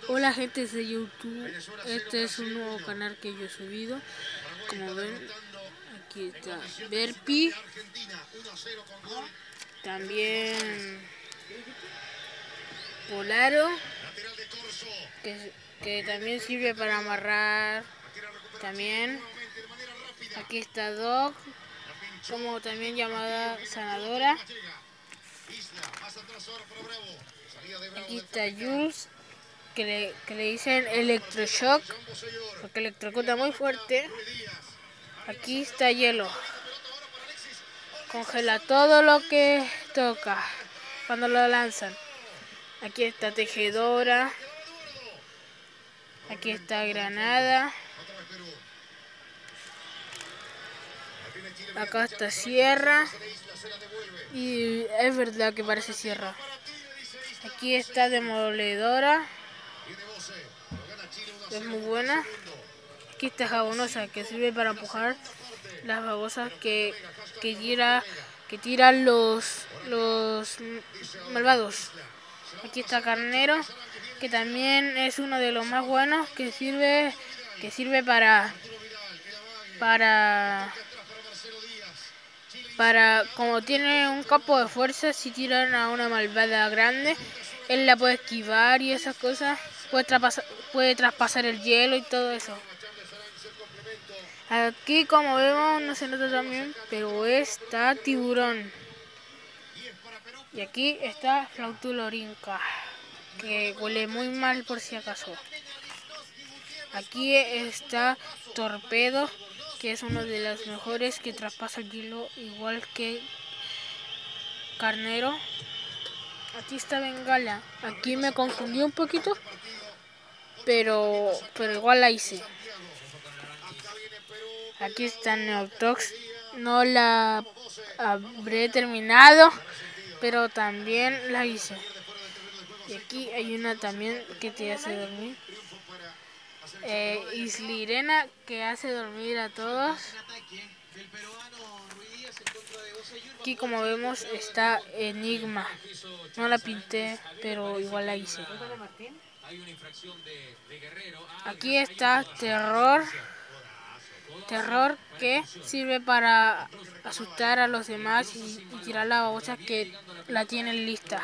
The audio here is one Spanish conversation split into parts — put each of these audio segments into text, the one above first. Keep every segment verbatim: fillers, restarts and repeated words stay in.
Hola gente de YouTube, este es un nuevo canal que yo he subido. Como ven, aquí está Verpi, también Polaro, que, que también sirve para amarrar. También aquí está Dog, como también llamada sanadora. Aquí está Jules, que le, que le dicen electroshock, porque electrocuta muy fuerte. Aquí está Hielo, congela todo lo que toca cuando lo lanzan. Aquí está Tejedora, aquí está Granada, acá está Sierra, y es verdad que parece Sierra. Aquí está Demoledora, es muy buena. Aquí está Jabonosa, que sirve para empujar las babosas que, que tira que tiran los, los malvados. Aquí está Carnero, que también es uno de los más buenos, que sirve que sirve para para para como tiene un campo de fuerza, si tiran a una malvada grande, él la puede esquivar y esas cosas, puede traspasar, puede traspasar el hielo y todo eso. Aquí, como vemos, no se nota tan bien, pero está Tiburón. Y aquí está Flautulorinca, que huele muy mal por si acaso. Aquí está Torpedo, que es uno de los mejores, que traspasa el hielo igual que Carnero. Aquí está Bengala. Aquí me confundí un poquito, pero, pero igual la hice. Aquí está Neotox. No la habré terminado, pero también la hice. Y aquí hay una también que te hace dormir. Eh, Islirena, que hace dormir a todos. Aquí, como vemos, está Enigma. No la pinté, pero igual la hice. Aquí está Terror. Terror, que sirve para asustar a los demás y, y tirar la babosa que la tienen lista.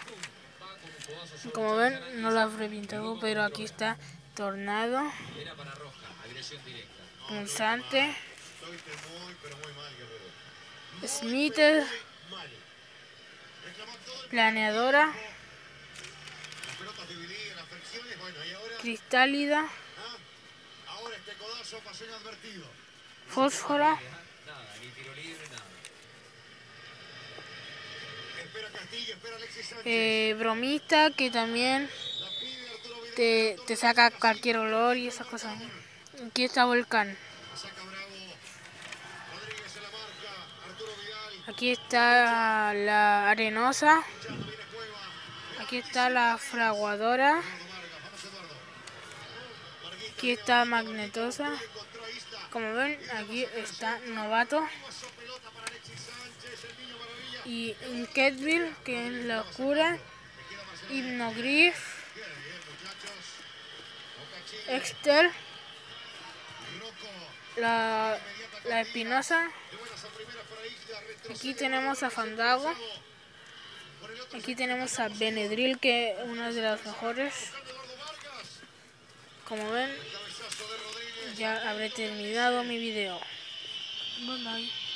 Como ven, no la habré pintado, pero aquí está Tornado, Punzante, Smiter, Planeadora, Cristálida, Fósfora, eh, Bromista, que también te, te saca cualquier olor y esas cosas. Aquí está Volcán. Aquí está la Arenosa. Aquí está la Fraguadora. Aquí está Magnetosa. Como ven, aquí está Novato. Y Ketville, que es la oscura. Hipnogriff. Exter. La, la Espinosa. Aquí tenemos a Fandago. Aquí tenemos a Benedril, que es una de las mejores. Como ven, ya habré terminado mi video. Bye bye.